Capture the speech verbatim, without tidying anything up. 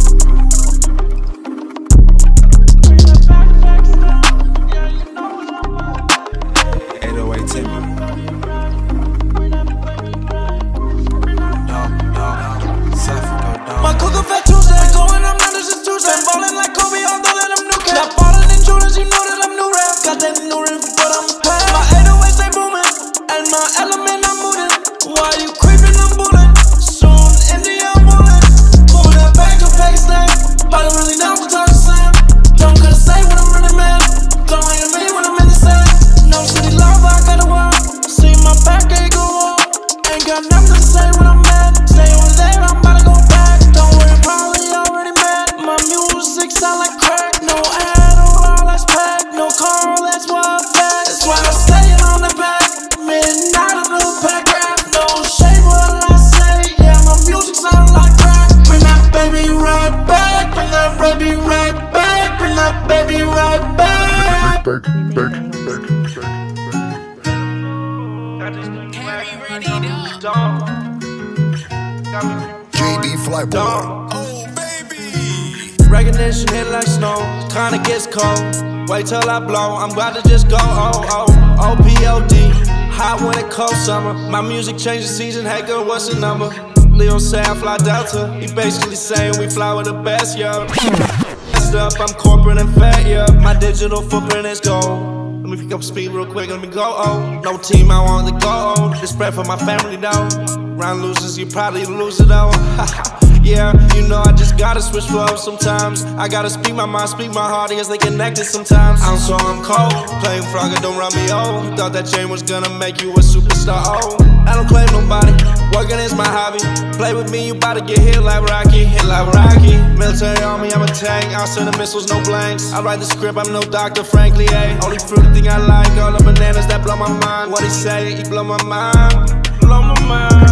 Recognition hit like snow, kinda gets cold. Wait till I blow, I'm about to just go. Oh, oh, O P O D. Hot when it cold summer. My music changes season, hey girl, what's the number? Leo say I fly Delta. He basically saying we fly with the best, yeah. Messed up, I'm corporate and fat, yeah. My digital footprint is gold. Let me pick up speed real quick, let me go, oh. No team, I want to go, oh. This spread for my family, though. Round losers, you probably lose it, though. Yeah, you know I just gotta switch flows sometimes. I gotta speak my mind, speak my heart, because they connected sometimes. I'm so I'm cold, playing Frogger, don't run me old. Thought that chain was gonna make you a superstar, oh. I don't claim nobody, working is my hobby. Play with me, you bout to get hit like Rocky, hit like Rocky. Military army, I'm a tank, I'll send the missiles, no blanks. I write the script, I'm no doctor, frankly, eh. Only fruity thing I like, all the bananas that blow my mind. What he say, he blow my mind, blow my mind.